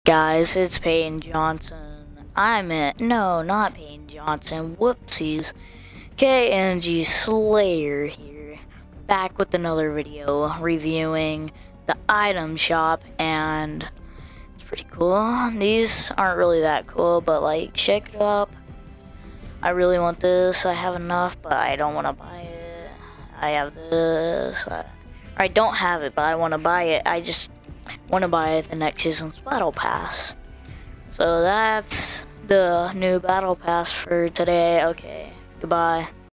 Guys, it's Peyton Johnson. No, not Peyton Johnson. Whoopsies. KNG Slayer here, back with another video reviewing the item shop, and it's pretty cool. These aren't really that cool, but like, check it up. I really want this. I have enough, but I don't want to buy it. I have this. I don't have it, but I want to buy it. I just want to buy the next season's battle pass. So that's the new battle pass for today. Okay, goodbye.